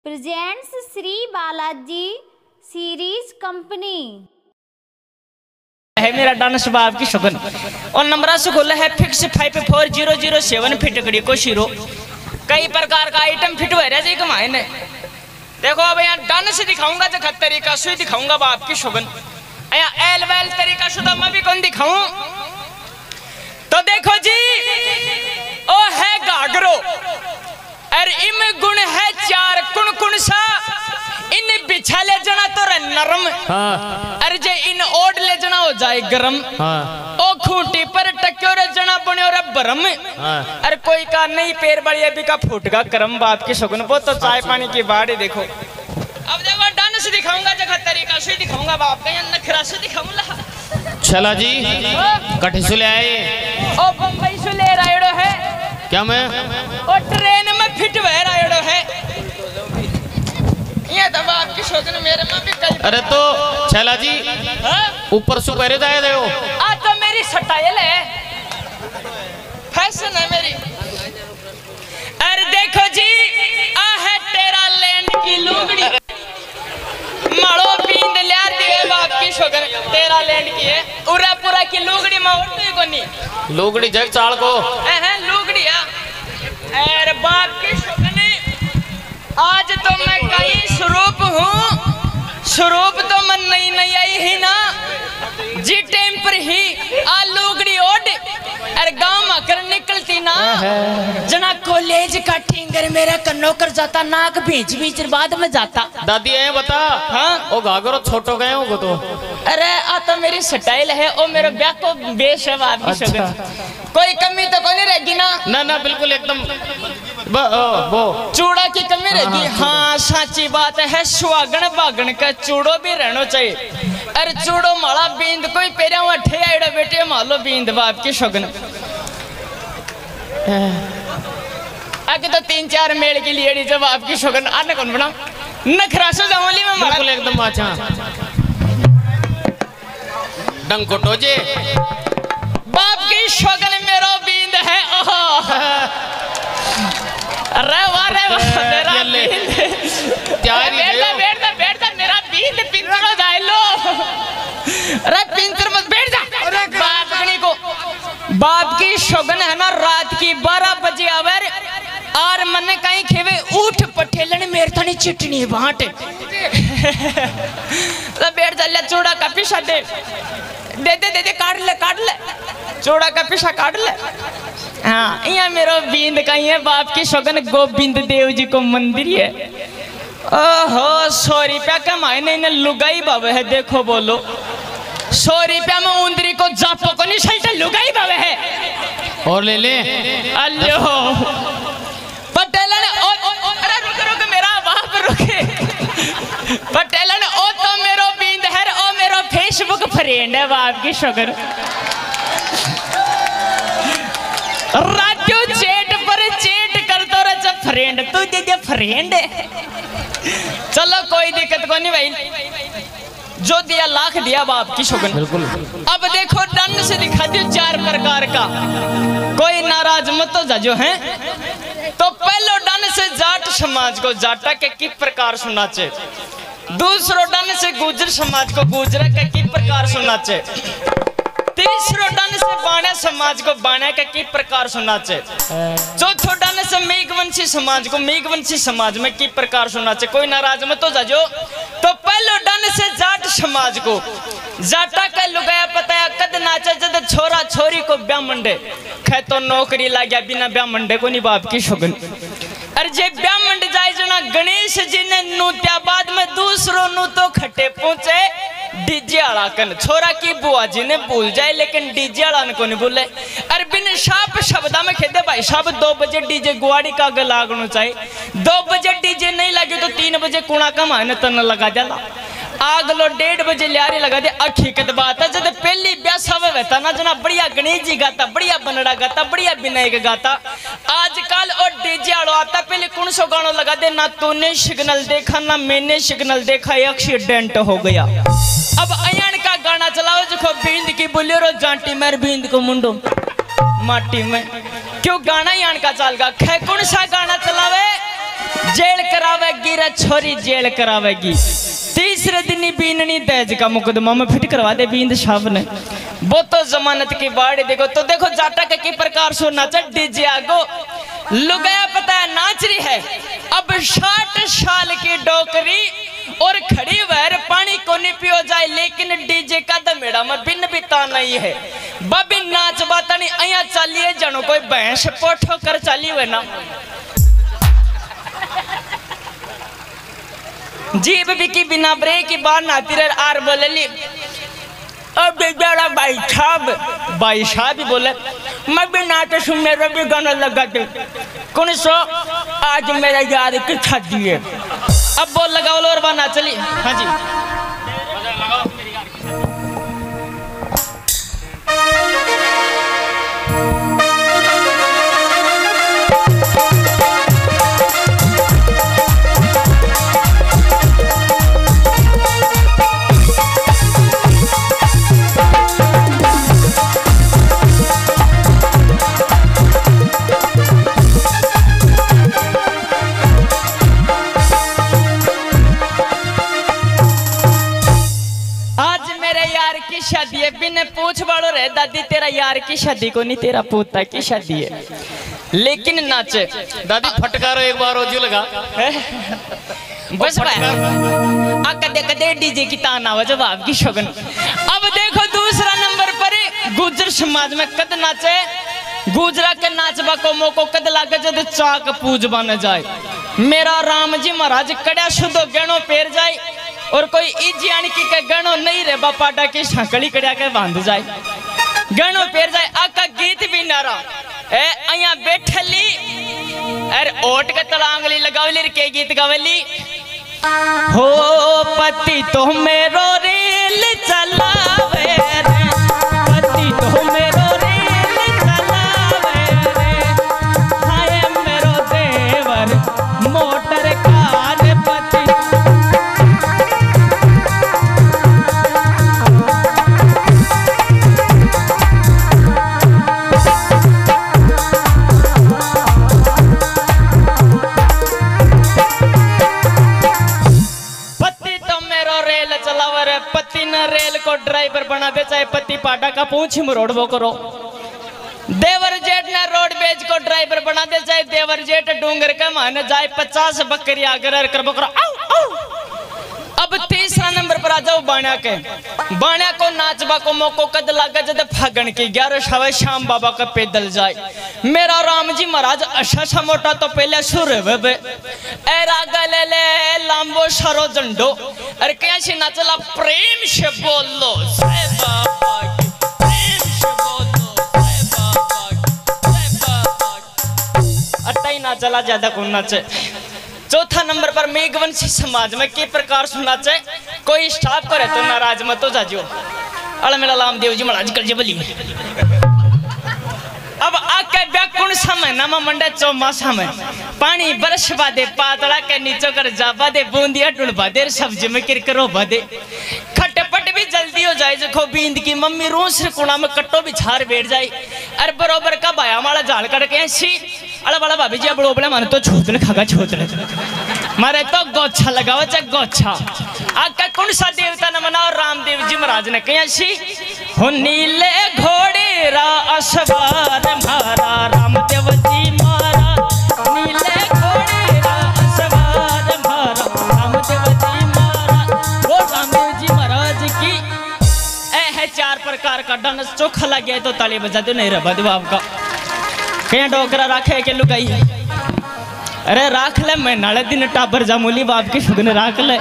Presents Shri Balaji series company है मेरा dance बाब की शगन और नंबर से खोला है फिक्स 54007 फिटकड़ी को शिरो कई प्रकार का आइटम फिट हुआ रहे कमाए ने देखो अब यहाँ डांस दिखाऊंगा तो तरीका से दिखाऊंगा बाप की शगन यहाँ एल वेल तरीका शुदा मैं भी कौन दिखाऊं तो देखो जी ओ है गागरो और इम गुण है चार कुण कुण सा इन बिछा ले जना तो नरम अरे जे इन ओढ़ ले जना हो जाए गरम ओ खूंटी पर टक्यो रे जना बने और बरम अरे कोई का नहीं पैर बड़ी अभी का फूटगा करम बाप की शगुन वो तो चाय पानी की बाड़ी देखो अब देखो डांस दिखाऊंगा जगह तरीका से दिखाऊंगा बाप का नखरा से दिखाऊंगा चला जी कठी से ले आए ओ बम्बई से ले रायड़ो है क्या मैं ओ ट्रेन में फिट वह रायड़ो है ये तो बाप की शोधन मेरे में भी कल अरे तो छला जी ऊपर से पहरे जाए दे आ तो मेरी स्टाइल है फैशन है मेरी अरे देखो जी आ है तेरा लैंड की लुगड़ी मारो पींद लिया दिए बाप की शोधन तेरा लैंड की है उरा पूरा की लुगड़ी में उड़ती को नहीं लुगड़ी जग चाल को लुगड़ी अरे बाप की शोधन आज तो मैं कहीं स्वरूप हूँ स्वरूप तो मैं नई नई आई ही ना जी टाइम पर ही आ लुगड़ी ओढ़ अरे गांव में कर निकलती ना जना कॉलेज का टिंगर मेरा कन्नो कर जाता नाक बीच बीच बाद में जाता दादी है बता हाँ ओ गागरो छोटो गए हो तो अरे आ तो मेरी स्टाइल है ओ मेरे ब्याह को बेश है बाप की शगन कोई कमी तो कोई नहीं रहेगी ना ना बिल्कुल एकदम वो चूड़ा की कमी रहेगी हाँ सच्ची बात है सुहागन बागन का चूड़ो भी रहना चाहिए अरे चूड़ो माला बींद कोई पेरा अठे आइडो बेटे मालो बींद बाप की शगन आगे तो 3-4 मेल की लिए जब आपकी शगन आने कौन बना नखरासो जमोली में बिल्कुल एकदम अच्छा डंकोटो जे बाप की शगन मेरा बींद है अरे वाह मेरा बैठ मेरा बींद पिंजर जाए लो अरे पिंजर मत बैठ जा बाप की शगन है ना रात की 12 बजे आवर और मने कहीं खेवे उठ पठेलन मेरे थानी चिटनी बांट तो बैठ जा ले चूड़ा का पीछा दे काट ले चूड़ा का पीछा काट ले हाँ यहाँ मेरा बींद कहीं है बाप की शगन गोविंद देव जी को मंदिर है ओहो 100 रुपया का मायने ने लुगाई बाबा है देखो बोलो 100 रुपया में उंदरी को जापो को नहीं चलता लुगाई बाबा है और ले ले अल्लो पटेला ने अरे रुक मेरा बाप रुके पटेला ने ओ तो मेरो बींद है ओ मेरो फेसबुक फ्रेंड है बाप की शगन राजू चेट पर चेट कर दो रे जब फ्रेंड तू दे फ्रेंड है चलो कोई दिक्कत को नहीं भाई जो दिया लाख दिया बाप की शगन बिल्कुल अब देखो डन से दिखा दियो 4 प्रकार का कोई नाराज मत तो जाजो है तो पहलो डन से जाट समाज को जाटा के किस प्रकार सुनना चाहिए दूसरो डन से गुजर समाज को गुजरा के किस प्रकार सुनना चाहिए तीसरो डन से बाणा समाज को बाणा का किस प्रकार सुनना चाहिए चौथो डन से मेघवंशी समाज को मेघवंशी समाज में किस प्रकार सुनना चाहिए कोई नाराज मत तो जाजो तो पहलो डन से जाट समाज को जाटा का लुगाया पता कद नाचा जद छोरा छोरी को ब्याह मंडे खे तो नौकरी ला गया बिना ब्याह मंडे को नहीं बाप की शगन अरे जे ब्याह मंड जाए जना गणेश जी ने नूत्या बाद में दूसरों नू तो खट्टे पहुंचे डीजे आला कन छोरा की बुआ जी ने भूल जाए लेकिन डीजे आला को नहीं भूले अरे बिन शाप शब्दा में खेदे भाई साहब 2 बजे डीजे गुआड़ी का आग लागना चाहिए 2 बजे डीजे नहीं लगे तो 3 बजे कुणा का मायने तन लगा जाला आग लो 1:30 बजे लियारी लगा दे हकीकत बात है जब पहली ब्याह सब रहता ना जना बढ़िया गणेश जी गाता बढ़िया बनड़ा गाता बढ़िया विनायक गाता आजकल और डीजे आलो आता पहले कौन सो गाना लगा दे ना तूने सिग्नल देखा ना मैंने सिग्नल देखा एक्सीडेंट हो गया अब अयन का गाना चलाओ जो बींद की बोलेरो जांटी मेर बींद को मुंडो माटी में क्यों गाना ही आन का चाल गा कौन सा गाना चलावे जेल करावेगी रे छोरी जेल करावेगी। तीसरे दिन ही बीननी दहेज का मुकदमा में फिट करवा दे बींद साहब ने। वो तो जमानत की बाड़ी देखो तो देखो जाटा के प्रकार सो नाचा डीजे आगो लुगाया पता है नाच रही है। अब 60 साल की डोकरी और खड़ी वह पानी को नहीं पियो जाए लेकिन डीजे का दमेड़ा में बिन बिता नहीं है। बबी नाच बाता नहीं अया चालिए जनो कोई भैंस पोठो कर चाली हुए ना जीप भी की बिना ब्रेक की बार नाती रह आर बोले ली अब बेचारा भाई साहब भी बोले मैं भी नाच सुन मेरा भी गाना लगा दे कौन सो आज मेरा यार की शादी है। अब बोल लगाओ और बाना चली। हाँ जी शादी है बिन पूछ बाड़ो रे दादी तेरा यार की शादी को नहीं तेरा पोता की शादी है लेकिन नाचे दादी फटकारो एक बार रोजी लगा बस कदे कदे डीजे की तान आवाज जवाब की शगन। अब देखो दूसरा नंबर पर गुजर समाज में कद नाचे गुजरा के नाचबा को मोको कद लागे जब चाक पूज बन जाए। मेरा राम जी महाराज कड़ा शुद्ध गहनो पेर जाए और कोई इजियान की के गणो नहीं रे बापाटा की सांकड़ी कड़िया के बांध जाए गणो पेर जाए आका गीत भी नारा ए अया बैठली अरे ओट के तड़ांगली लगावली के गीत गावली हो पति तो मेरो रेल चलावे रे पति तो मेरो रेल चलावे रे हाय मेरो देवर मोटर कार पति रेल को ड्राइवर बना दे चाहे पति पाटा का पूछ मरोड़ वो करो। देवर जेठ ने रोड बेच को ड्राइवर बना दे चाहे देवर जेठ डूंगर का मान जाए 50 बकरी आगर कर बकरा। अब तीसरा नंबर पर आ जाओ बाणा के। बाणा को नाचबा को मौको कद लागे जब फागण की 11 सवा शाम बाबा का पैदल जाए। मेरा राम जी महाराज अच्छा मोटा तो पहले सुर ए रागा ले ले लांबो सरो झंडो अरे कैसे नाचला प्रेम से बोलो जय बाबा की प्रेम से बोलो जय बाबा की जय बाबा की। अट्टाई नाचला ज्यादा कौन नाचे। चौथा नंबर पर मेघवंशी समाज में के प्रकार सुनना चाहे कोई स्टाफ करे तो नाराज मत हो जाजो। अल मेरा लाम देव जी महाराज कर जे बली। अब आके व्याकुण समय नामा मंडे चौमासा में पानी बरस बादे पातला के नीचे कर जाबा दे बूंदिया ढूंढबा दे सब्जी में किरकरो बादे खटपट भी जल्दी हो जाए जो बींद की मम्मी रोज से कुड़ा में कट्टो बिछार बैठ जाए अरे बरोबर का भाया माला झाड़ कट के ऐसी अड़ा बड़ा भाभी जी बड़ो बड़े माने तो छोतले खागा छोतले मारे तो गोच्छा लगावा चाहे गोच्छा आका कौन सा देवता न मनाओ रामदेव जी महाराज ने कहीं ऐसी हो नीले घोड़े रा असवार मारा रामदेव जी महाराज नीले घोड़े रा असवार मारा रामदेव जी महाराज वो रामदेव जी महाराज की है 4 प्रकार का डांस चोखा लग गया तो ताली बजा दो नहीं रहा दो आपका कहीं डोकरा रखे के लुगाई अरे राख ले मैं नाले दिन टाबर जामूली बाप की सुगन राख ले